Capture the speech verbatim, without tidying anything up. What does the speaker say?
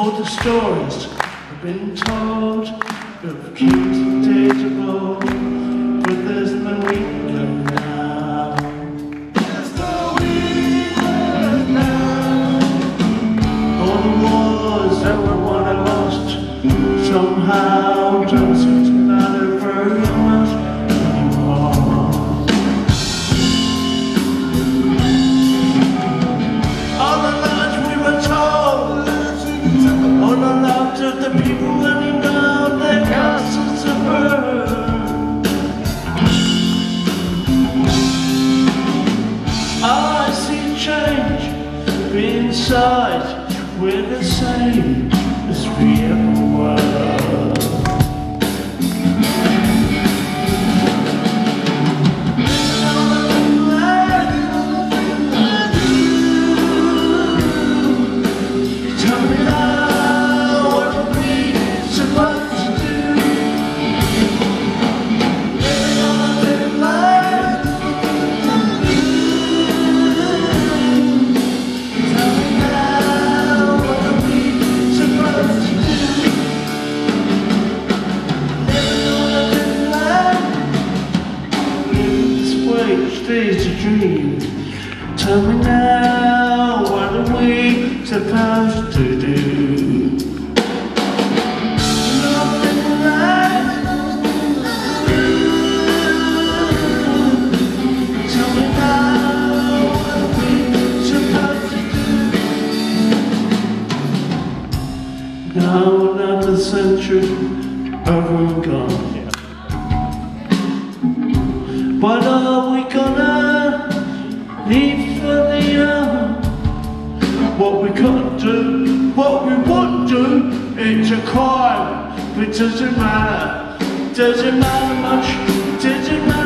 all the stories have been told of kings and days of old, but there's no England now. There's no England now. All the wars that were won and lost somehow don't seem to matter very much anymore. All the lies we were told, all the love of the people running down their castles to burn. I see change, but inside we're the same as we ever were. Is a dream. Tell me now, what are we supposed to do? Nothing right. Tell me now, what are we supposed to do? Now another century over and gone. What are we gonna leave for the young? What we can't do, what we won't do, it's a crime. It doesn't matter, doesn't matter much, doesn't matter.